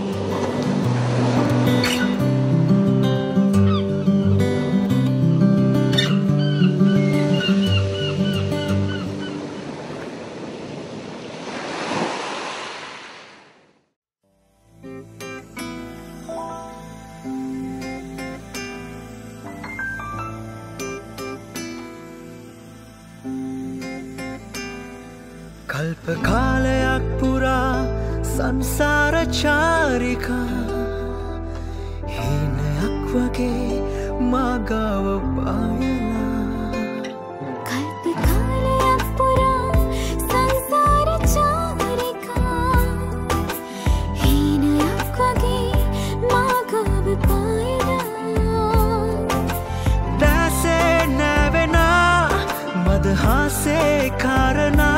කල්ප කාලයක් පුරා සංසාර චාරිකා හීනයක් වගේ මාගාව පායලා කල්ප කාලයක් පුරා සංසාර චාරිකා හීනයක් වගේ මාගාව පායලා දැසේ නැවෙනා මදහසේ කාරණා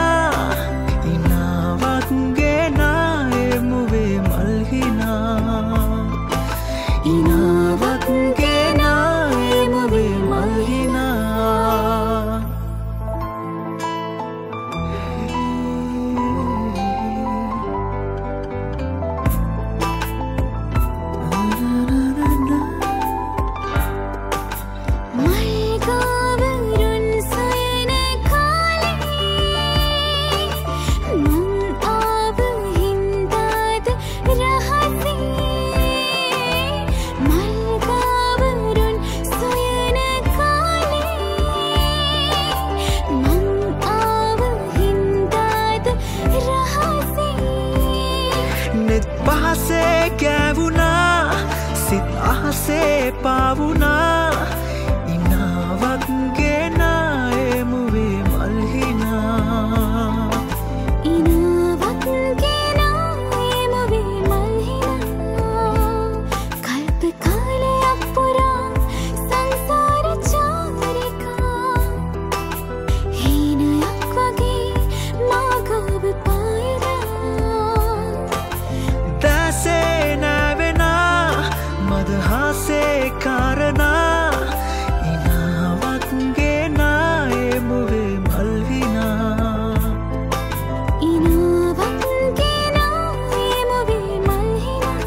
අහසේ පාවුනා ඉනාවක් ගෙනා එමුවේ මල්හිනා ඉනාවක් ගෙනා එමුවේ මල්හිනා කල්ප කාලයක් පුරා සංසාර චාරිකා හීනයක් වගේ මාගාව පායලා දැසේ නැවෙනා මදහසේ කාරණා ඉනාවක් ගෙනා එමුවේ මල්හිනා ඉනාවක් ගෙනා එමුවේ මල්හිනා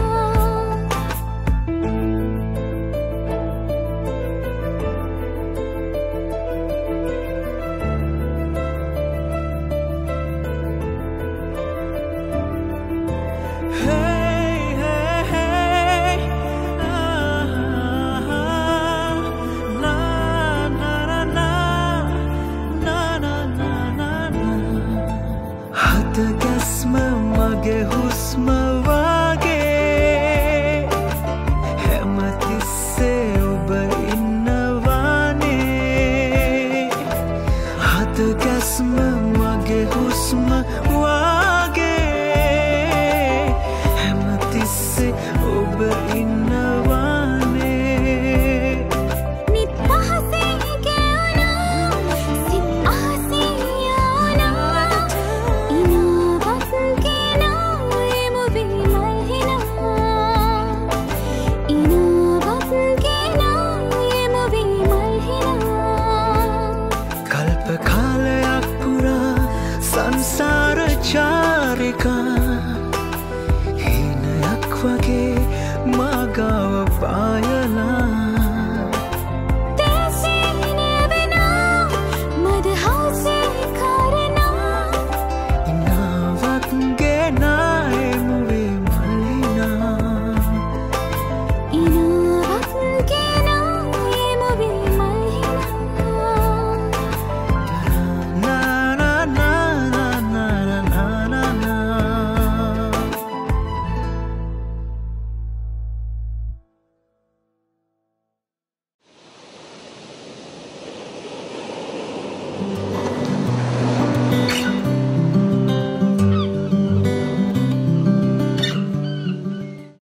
මගේ හුස්ම වගේ හැමතිස්සේ ඔබ ඉන්නවානේ හත ගැස්ම මගේ හුස්ම වගේ හැමතිස්සේ ඔබ ඉන්නවානේ නිත් පහසේ ගෑවුනා සිත් අහසේ යවුනා ඉනාවක් ගෙනා එමුවේ මල්හිනා ඉනාවක් ගෙනා එමුවේ මල්හිනා කල්ප කාලයක් පුරා සංසාර චාරිකා හීනයක් වගේ මාගාව පායලා දැසේ නැවෙනා මදහසේ කාරණා ඉනාවක් ගෙනා එමුවේ මල්හිනා ඉනාවක් ගෙනා එමුවේ මල්හිනා නා නා නා නා නා නා නා නා